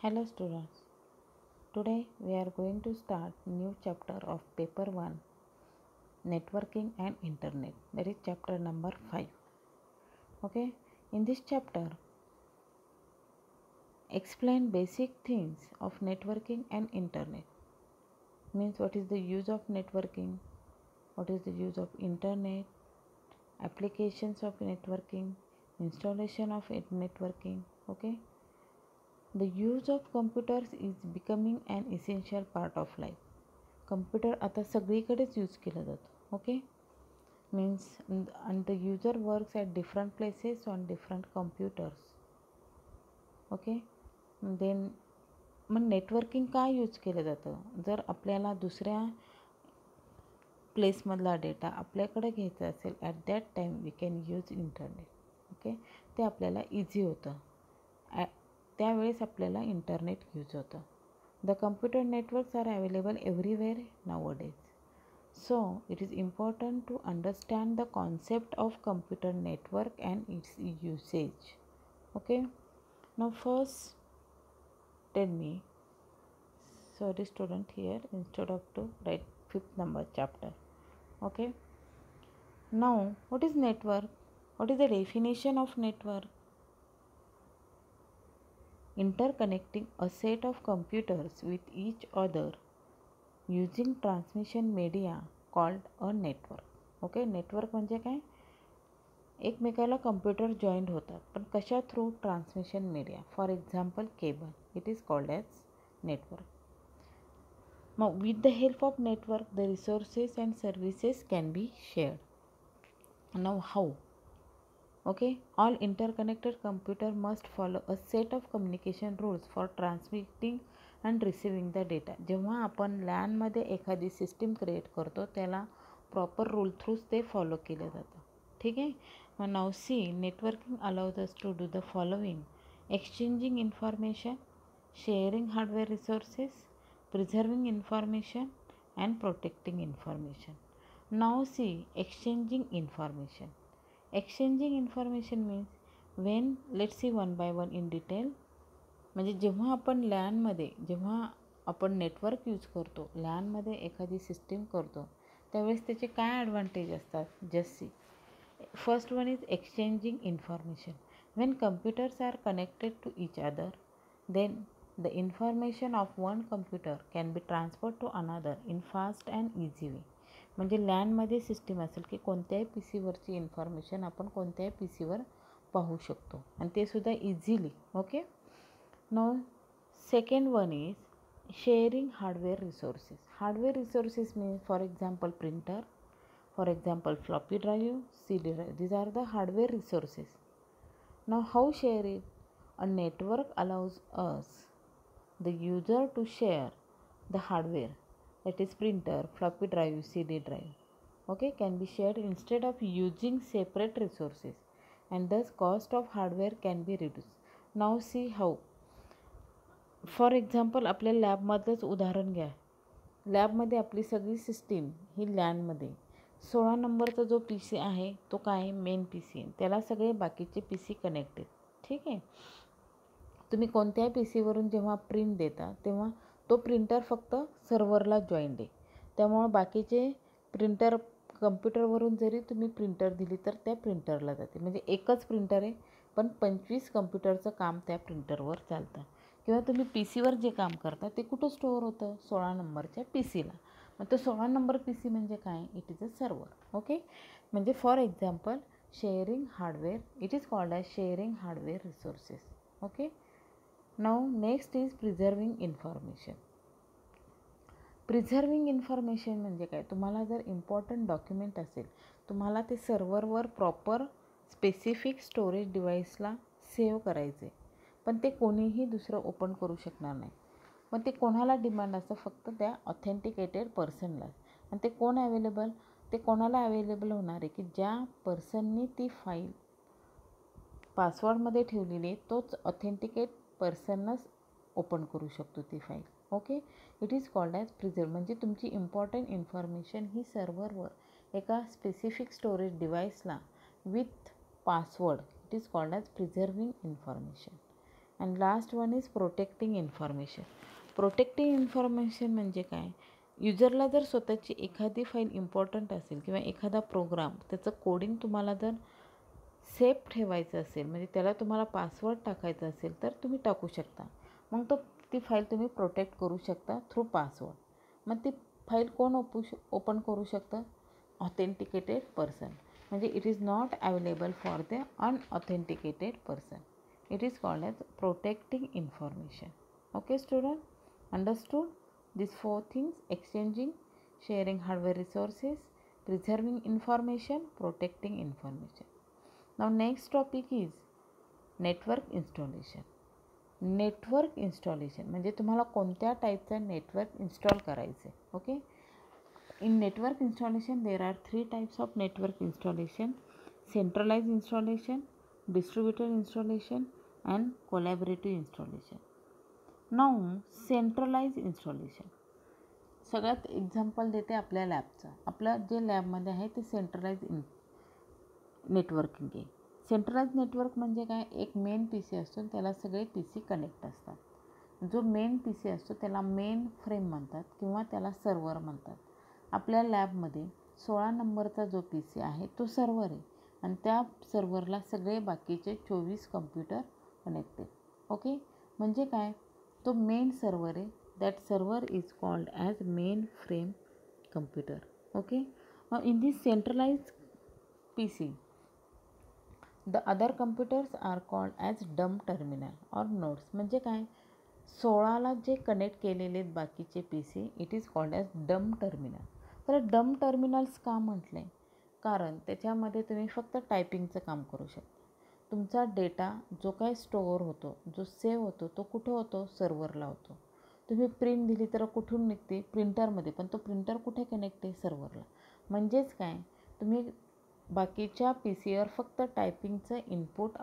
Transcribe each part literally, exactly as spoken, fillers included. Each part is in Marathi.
Hello students, today we are going to start new chapter of paper one, networking and internet. That is chapter number five. Okay, in this chapter explain basic things of networking and internet. Means what is the use of networking, what is the use of internet, applications of networking, installation of networking. Okay, the use of computers is becoming an essential part of life. Computer आता सगळीकडेच यूज केला जातो. Okay means and the user works at different places on different computers. Okay then मग नेटवर्किंग का यूज केलं जातं? जर आपल्याला दुसऱ्या प्लेसमधला डेटा आपल्याकडे घ्यायचा असेल at that time we can use internet. Okay ते आपल्याला इझी होतं. ॲ त्यावेळेस आपल्याला इंटरनेट यूज होतं. The computer networks are available everywhere nowadays. So, it is important to understand the concept of computer network and its usage. Okay. Now, first, tell me. Sorry, student, here instead of to write fifth number chapter. Okay. Now, what is network? What is the definition of network? Interconnecting a set of computers with each other using transmission media called a network. Okay network म्हणजे काय? एकमेकाला कम्प्युटर जॉईंट होतात पण कशा through? Transmission media. For example cable. It is called as network. मग with the help of network the resources and services can be shared. Now how? Okay, all interconnected computer must follow a set of communication rules for transmitting and receiving the data. जेव्हा आपण लॅनमध्ये एखादी सिस्टीम क्रिएट करतो त्याला प्रॉपर रूल थ्रूच ते फॉलो केलं जातं. ठीक आहे. मग now see networking allows us to do the following: exchanging information, sharing hardware resources, preserving information and protecting information. Now see exchanging information. Exchanging information means when let's see one by one in detail. म्हणजे जेव्हा आपण लॅनमध्ये जेव्हा आपण नेटवर्क यूज करतो, लॅनमध्ये एखादी सिस्टीम करतो त्यावेळेस त्याचे काय ॲडव्हान्टेज असतात? Just see. First one is exchanging information. When computers are connected to each other then the information of one computer can be transfer to another in fast and easy way. म्हणजे लॅनमध्ये सिस्टीम असेल की कोणत्याही पी सीवरची इन्फॉर्मेशन आपण कोणत्याही पी सीवर पाहू शकतो आणि ते सुद्धा easily. Okay. Now second one is sharing hardware resources. Hardware resources means for example printer, for example floppy drive, C D drive. These are the hardware resources. Now how share it? A network allows us the user to share the hardware, that is printer, floppy drive, C D drive, okay, can be shared instead of using separate resources and thus cost of hardware can be reduced. Now see how. For example आपल्या लॅबमधलंच उदाहरण घ्या. लॅबमध्ये आपली सगळी सिस्टीम ही लॅनमध्ये सोळा नंबरचा जो पी सी आहे तो काय? Main P C. त्याला सगळे बाकीचे पी सी कनेक्टेड. ठीक आहे. तुम्ही कोणत्याही पी सीवरून जेव्हा प्रिंट देता तेव्हा तो प्रिंटर फक्त सर्व्हरला जॉईंट आहे. त्यामुळं बाकीचे प्रिंटर कम्प्युटरवरून जरी तुम्ही प्रिंटर दिली तर त्या प्रिंटरला जाते. म्हणजे एकच प्रिंटर आहे पण पंचवीस कम्प्युटरचं काम त्या प्रिंटरवर चालतं. किंवा तुम्ही पी सीवर जे काम करता ते कुठं स्टोअर होतं? सोळा नंबरच्या पी सीला. मग तो सोळा नंबर पी सी म्हणजे काय? It is a server. Okay. म्हणजे for example sharing hardware. It is called as sharing hardware resources. Okay. Now next is preserving information. Preserving information म्हणजे काय? तुम्हाला जर इम्पॉर्टंट डॉक्युमेंट असेल तुम्हाला ते सर्व्हरवर प्रॉपर स्पेसिफिक स्टोरेज डिव्हाइसला सेव्ह करायचे पण ते कोणीही दुसरं ओपन करू शकणार नाही. पण ते कोणाला डिमांड असतं? फक्त त्या ऑथेंटिकेटेड पर्सनला. आणि ते कोण अवेलेबल? ते कोणाला अवेलेबल होणार आहे की ज्या पर्सननी ती फाईल पासवर्डमध्ये ठेवलेली आहे तोच ऑथेंटिकेट पर्सनच ओपन करू शकतो ती file. Okay. It is called as preserve. म्हणजे तुमची इम्पॉर्टंट इन्फॉर्मेशन ही सर्व्हरवर एका स्पेसिफिक स्टोरेज डिव्हाइसला with password. It is called as preserving information. And last one is protecting information. Protecting information म्हणजे काय, युजरला जर स्वतःची एखादी फाईल इम्पॉर्टंट असेल किंवा एखादा प्रोग्राम त्याचं कोडिंग तुम्हाला जर सेफ ठेवायचं असेल, म्हणजे त्याला तुम्हाला पासवर्ड टाकायचा असेल तर तुम्ही टाकू शकता. मग तो ती फाईल तुम्ही प्रोटेक्ट करू शकता थ्रू पासवर्ड. मग ती फाईल कोण ओपू श ओपन करू शकतं, ऑथेंटिकेटेड पर्सन. म्हणजे it is not available for the unauthenticated person. It is called as protecting information. Okay student, understood these four things: exchanging, sharing hardware resources, preserving information, protecting information. Now next topic is network installation. Network installation म्हणजे तुम्हाला कोणत्या टाईपचं नेटवर्क इन्स्टॉल करायचं आहे. Okay, in network installation there are three types of network installation: centralize installation, distributed installation and collaborative installation. Now centralize installation, सगळ्यात एक्झाम्पल देते आपल्या लॅबचं. आपलं जे लॅबमध्ये आहे ते सेंट्रलाइज इन नेटवर्किंग आहे. सेंट्रलाइज नेटवर्क म्हणजे काय, एक मेन पी सी असतो त्याला सगळे पी सी कनेक्ट असतात. जो मेन पी सी असतो त्याला मेन फ्रेम म्हणतात किंवा त्याला सर्व्हर म्हणतात. आपल्या लॅबमध्ये सोळा नंबरचा जो पी सी आहे तो सर्व्हर आहे आणि त्या सर्व्हरला सगळे बाकीचे चोवीस कम्प्युटर कनेक्टेड. ओके, म्हणजे काय, तो मेन सर्व्हर आहे. That server is called as main frame computer. Okay, in this centralize P C the other computers are called as dumb terminal or nodes. म्हणजे काय, सोळाला जे कनेक्ट केलेले आहेत बाकीचे P C, it is called as dumb terminal. तर डम टर्मिनल्स का म्हटलं आहे, कारण त्याच्यामध्ये तुम्ही फक्त टायपिंगचं काम करू शकता. तुमचा डेटा जो काय स्टोअर होतो, जो सेव्ह होतो, तो कुठं होतो, सर्व्हरला होतो. तुम्ही प्रिंट दिली तर कुठून निघते, प्रिंटरमध्ये, पण तो प्रिंटर कुठे कनेक्ट आहे, सर्व्हरला. म्हणजेच काय, तुम्ही बाकीच्या पी सीवर फक्त टायपिंगचं इनपुट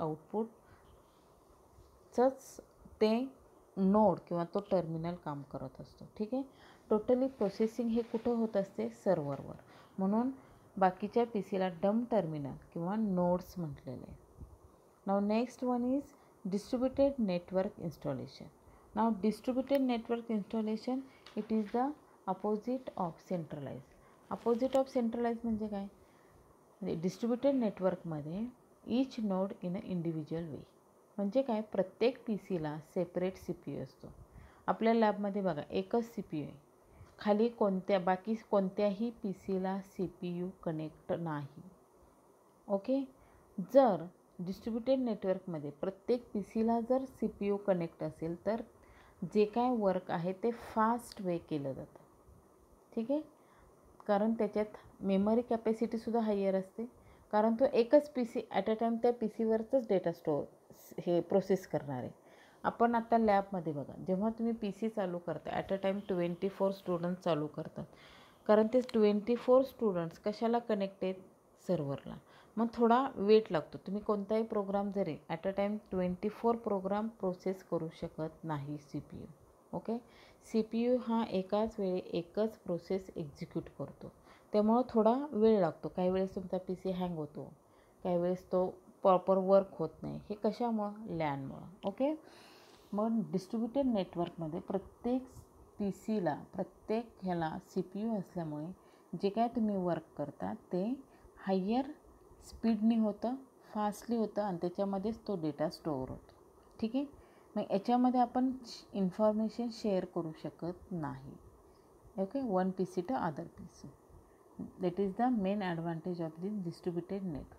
आउटपुटचंच ते नोड किंवा तो टर्मिनल काम करत असतो. ठीक आहे, टोटली प्रोसेसिंग हे कुठं होत असते, सर्व्हरवर. म्हणून बाकीच्या पी सीला डम टर्मिनल किंवा नोड्स म्हटलेले आहे. Now next one is distributed network installation. Now distributed network installation it is the opposite of centralize. Opposite of centralize म्हणजे काय, म्हणजे डिस्ट्रीब्युटेड नेटवर्कमध्ये each node in a individual way. म्हणजे काय, प्रत्येक पी सीला सेपरेट सी पी यू असतो. आपल्या लॅबमध्ये बघा एकच सी पी यू आहे, खाली कोणत्या बाकी कोणत्याही पी सीला सी पी यू कनेक्ट नाही. ओके, जर डिस्ट्रीब्युटेड नेटवर्कमध्ये प्रत्येक पी सीला जर सी पी यू कनेक्ट असेल तर जे काय वर्क आहे ते फास्ट वे केलं जातं. ठीक आहे, कारण त्याच्यात मेमरी कॅपॅसिटीसुद्धा हायर असते, कारण तो एकच P C at a time त्या पी सीवरचंच डेटा स्टोअर हे प्रोसेस करणार आहे. आपण आता लॅबमध्ये बघा, जेव्हा तुम्ही पी सी चालू करता at a time twenty four students चालू करतात, कारण ते ट्वेंटी फोर स्टुडंट्स कशाला कनेक्ट आहेत, सर्व्हरला. मग थोडा वेट लागतो. तुम्ही कोणताही प्रोग्राम जरी at a time twenty four program process करू शकत नाही C P U. Okay, C P U हा एकाच वेळी एकच प्रोसेस एक्झिक्यूट करतो, त्यामुळं थोडा वेळ लागतो. काही वेळेस तुमचा पी सी हँग होतो, काही वेळेस तो प्रॉपर वर्क होत नाही. हे कशामुळं, लॅनमुळं. ओके, मग डिस्ट्रीब्युटेड नेटवर्कमध्ये प्रत्येक पी सीला प्रत्येक ह्याला सी पी यू असल्यामुळे जे काय तुम्ही वर्क करता ते हायर स्पीडनी होतं, फास्टली होतं आणि त्याच्यामध्येच तो डेटा स्टोअर होतो. ठीक आहे, मग याच्यामध्ये आपण इन्फॉर्मेशन शेअर करू शकत नाही. Okay, one P C to other P C. That is the main advantage of this distributed network.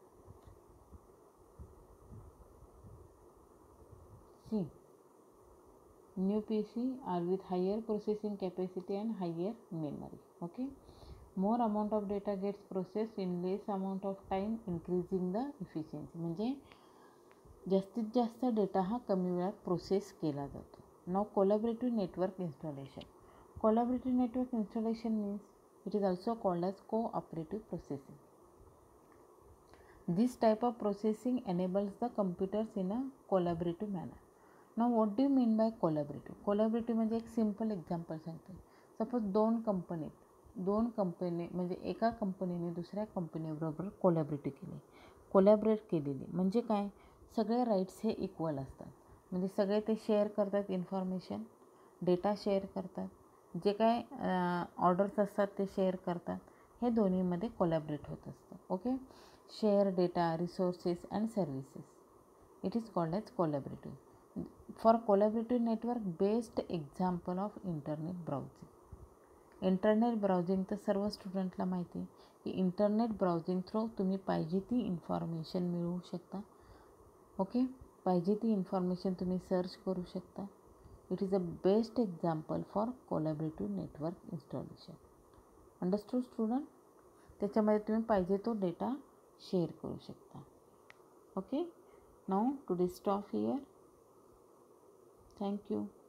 See new P C are with higher processing capacity and higher memory. Okay, more amount of data gets processed in less amount of time, increasing the efficiency. म्हणजे जास्तीत जास्त डेटा हा कमी वेळात प्रोसेस केला जातो. Now collaborative network installation. Collaborative network installation means it is also called as cooperative processing. This type of processing enables the computers in a collaborative manner. Now what do you mean by collaborative? Collaborative म्हणजे एक सिम्पल एक्झाम्पल सांगते. सपोज दोन कंपनीत दोन कंपनी म्हणजे एका कंपनीने दुसऱ्या कंपनीबरोबर कोलॅबरेटिव्ह केली कोलॅबरेट केलेली म्हणजे काय, सगळे राईट्स हे इक्वल असतात. म्हणजे सगळे ते शेअर करतात इन्फॉर्मेशन, डेटा शेअर करतात, जे काय ऑर्डर्स असतात ते शेअर करतात. हे दोन्हीमध्ये कोलॅबरेट होत असतं. Okay, share data, resources and services. It is called as collaborative. For collaborative network based example of internet browsing. Internet browsing तर सर्व स्टुडंटला माहिती आहे की इंटरनेट ब्राउझिंग थ्रू तुम्ही पाहिजे ती इन्फॉर्मेशन मिळवू शकता. ओके, पाहिजे ती इन्फॉर्मेशन तुम्ही सर्च करू शकता. It is a best example for collaborative network installation. Understood student? त्याच्यामध्ये तुम्ही पाहिजे तो डेटा शेअर करू शकता. Okay, now today stop here. Thank you.